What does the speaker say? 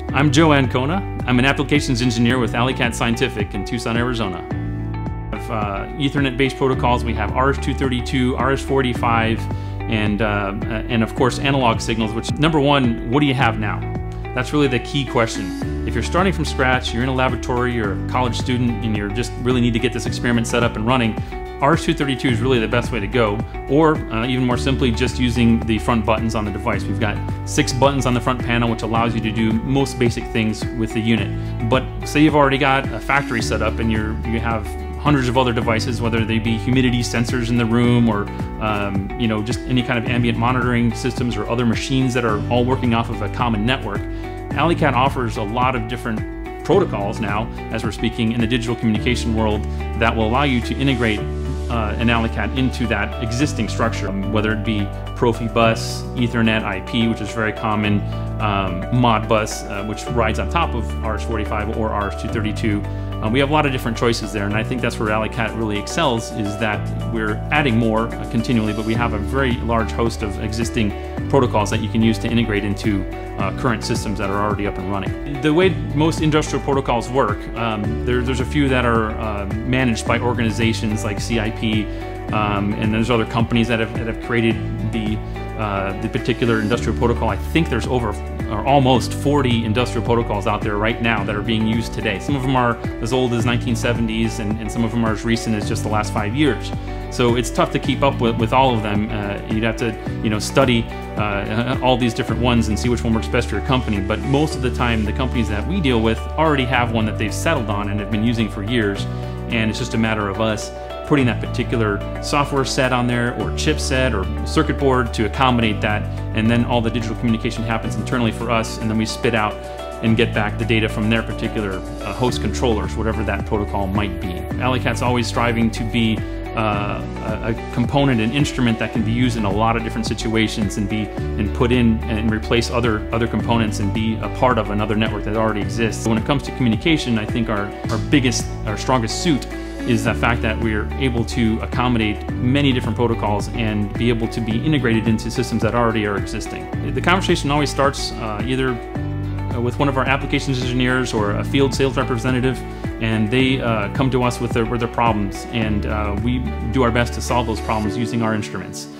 I'm Joe Ancona. I'm an applications engineer with Alicat Scientific in Tucson, Arizona. We have Ethernet-based protocols. We have RS-232, RS-485, and of course analog signals, which number one, what do you have now? That's really the key question. If you're starting from scratch, you're in a laboratory, you're a college student, and you just really need to get this experiment set up and running, RS-232 is really the best way to go, or even more simply, just using the front buttons on the device. We've got 6 buttons on the front panel, which allows you to do most basic things with the unit. But say you've already got a factory set up and you have hundreds of other devices, whether they be humidity sensors in the room or just any kind of ambient monitoring systems or other machines that are all working off of a common network. Alicat offers a lot of different protocols now, as we're speaking, in the digital communication world that will allow you to integrate an Alicat into that existing structure, whether it be Profibus, Ethernet IP, which is very common, Modbus, which rides on top of RS-485 or RS-232. We have a lot of different choices there, and I think that's where Alicat really excels, is that we're adding more continually, but we have a very large host of existing protocols that you can use to integrate into current systems that are already up and running. The way most industrial protocols work, there's a few that are managed by organizations like CIP, and there's other companies that have created the particular industrial protocol. I think there's almost 40 industrial protocols out there right now that are being used today. Some of them are as old as 1970s, and some of them are as recent as just the last 5 years. So it's tough to keep up with all of them. You'd have to study all these different ones and see which one works best for your company. But most of the time, the companies that we deal with already have one that they've settled on and have been using for years, and it's just a matter of us putting that particular software set on there, or chipset, or circuit board to accommodate that, and then all the digital communication happens internally for us, and then we spit out and get back the data from their particular host controllers, whatever that protocol might be. Alicat's always striving to be a component, an instrument that can be used in a lot of different situations and put in and replace other components and be a part of another network that already exists. When it comes to communication, I think our strongest suit is the fact that we're able to accommodate many different protocols and be able to be integrated into systems that already are existing. The conversation always starts either with one of our applications engineers or a field sales representative, and they come to us with their problems, and we do our best to solve those problems using our instruments.